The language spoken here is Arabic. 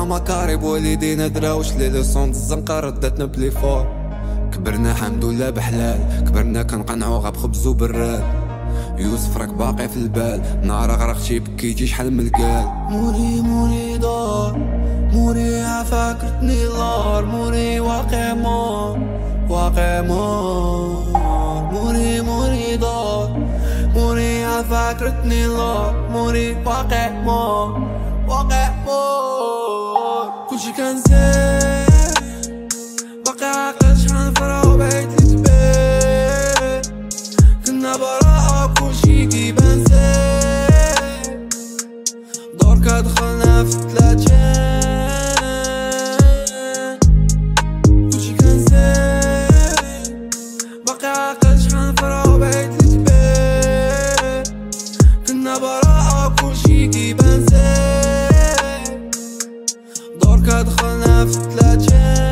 كنا مكارب والدينا دراوش لي ليسون الزنقة ردتنا بليفور. كبرنا حمد لله بحلال، كبرنا كنقنعو غا بخبز وبراد. يوسف راك باقي في البال، نهار غرقتي بكيتي شحال من القال. موري دار موري فاكرتني لار، موري واقع مار موري دار موري فاكرتني لار، موري واقع مار كلشي كان زين باقي عاقل شحال نفرحو بعيد الجبال. كنا براءة كلشي كيبان زين، دوركا دخلنا في التلاتين. كلشي كان زين باقي عاقل شحال نفرحو بعيد الجبال. كنا براءة كلشي كيبان زين، دوركا دخلنا في التلاتين.